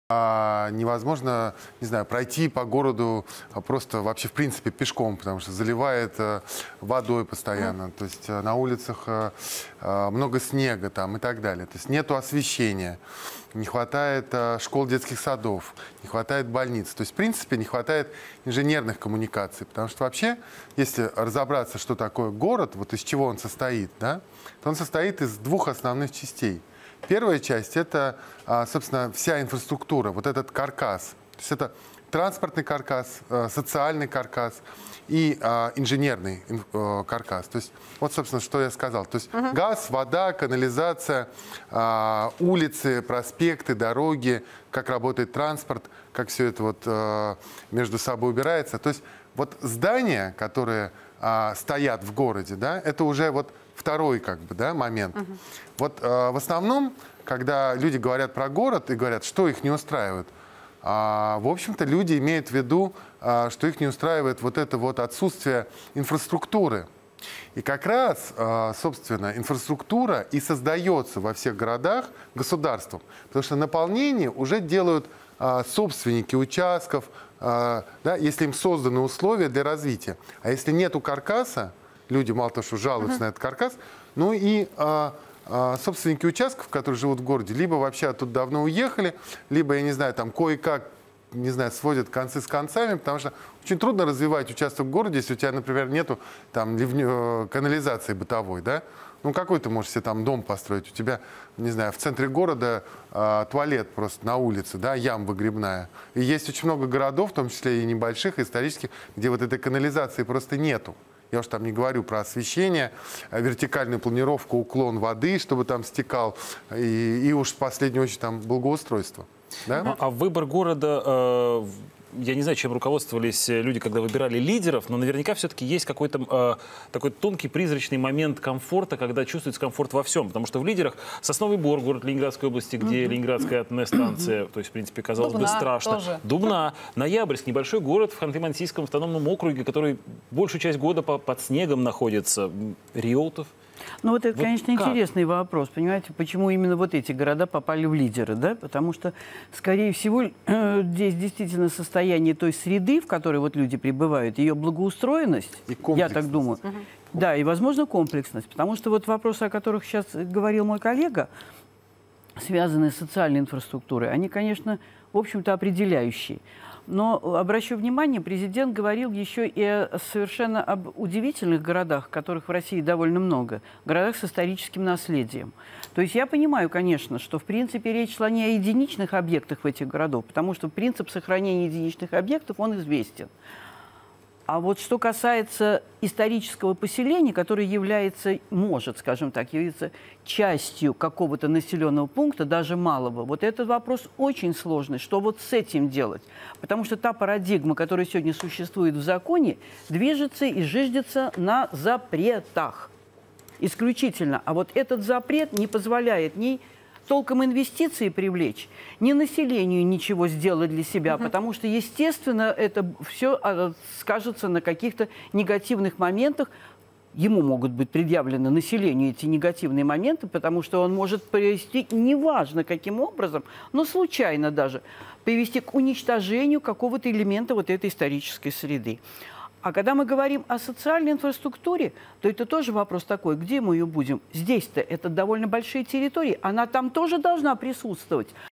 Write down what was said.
Невозможно, не знаю, пройти по городу просто вообще в принципе пешком, потому что заливает водой постоянно. То есть на улицах много снега там и так далее. То есть нету освещения, не хватает школ, детских садов, не хватает больниц. То есть в принципе не хватает инженерных коммуникаций, потому что вообще, если разобраться, что такое город, вот из чего он состоит, да, то он состоит из двух основных частей. Первая часть – это, собственно, вся инфраструктура, вот этот каркас. То есть это транспортный каркас, социальный каркас и инженерный каркас. То есть вот, собственно, что я сказал. То есть газ, вода, канализация, улицы, проспекты, дороги, как работает транспорт, как все это вот между собой убирается. То есть вот здания, которые стоят в городе, да, это уже вот второй как бы, да, момент. Вот в основном, когда люди говорят про город и говорят, что их не устраивает, в общем-то, люди имеют в виду, что их не устраивает вот это вот отсутствие инфраструктуры. И как раз, собственно, инфраструктура и создается во всех городах государством. Потому что наполнение уже делают собственники участков, да, если им созданы условия для развития. А если нету каркаса, люди мало того, что жалуются на этот каркас, ну и собственники участков, которые живут в городе, либо вообще оттуда давно уехали, либо, я не знаю, там кое-как, не знаю, сводят концы с концами, потому что очень трудно развивать участок в городе, если у тебя, например, нету там канализации бытовой, да? Ну, какой ты можешь себе там дом построить? У тебя, не знаю, в центре города туалет просто на улице, да, яма выгребная. И есть очень много городов, в том числе и небольших, исторических, где вот этой канализации просто нету. Я уж там не говорю про освещение, вертикальную планировку, уклон воды, чтобы там стекал, и уж в последнюю очередь там благоустройство. Да? А выбор города, я не знаю, чем руководствовались люди, когда выбирали лидеров, но наверняка все-таки есть какой-то такой тонкий призрачный момент комфорта, когда чувствуется комфорт во всем. Потому что в лидерах Сосновый Бор, город Ленинградской области, где Ленинградская атомная станция, то есть, в принципе, казалось бы, страшно. Тоже. Дубна, Ноябрьск, небольшой город в Ханты-Мансийском автономном округе, который большую часть года под снегом находится. Реутов. Ну вот это, конечно, интересный вопрос, понимаете, почему именно вот эти города попали в лидеры, да? Потому что, скорее всего, здесь действительно состояние той среды, в которой вот люди пребывают, ее благоустроенность, я так думаю, да, и, возможно, комплексность, потому что вот вопросы, о которых сейчас говорил мой коллега, связанные с социальной инфраструктурой, они, конечно, в общем-то, определяющие. Но, обращу внимание, президент говорил еще и совершенно об удивительных городах, которых в России довольно много, городах с историческим наследием. То есть я понимаю, конечно, что, в принципе, речь шла не о единичных объектах в этих городах, потому что принцип сохранения единичных объектов, он известен. А вот что касается исторического поселения, которое является, может, скажем так, является частью какого-то населенного пункта, даже малого, вот этот вопрос очень сложный. Что вот с этим делать? Потому что та парадигма, которая сегодня существует в законе, движется и зиждется на запретах. Исключительно. А вот этот запрет не позволяет ни толком инвестиции привлечь, ни населению ничего сделать для себя, потому что, естественно, это все скажется на каких-то негативных моментах. Ему могут быть предъявлены населению эти негативные моменты, потому что он может привести, неважно каким образом, но случайно даже, привести к уничтожению какого-то элемента вот этой исторической среды. А когда мы говорим о социальной инфраструктуре, то это тоже вопрос такой, где мы ее будем? Здесь-то это довольно большие территории, она там тоже должна присутствовать.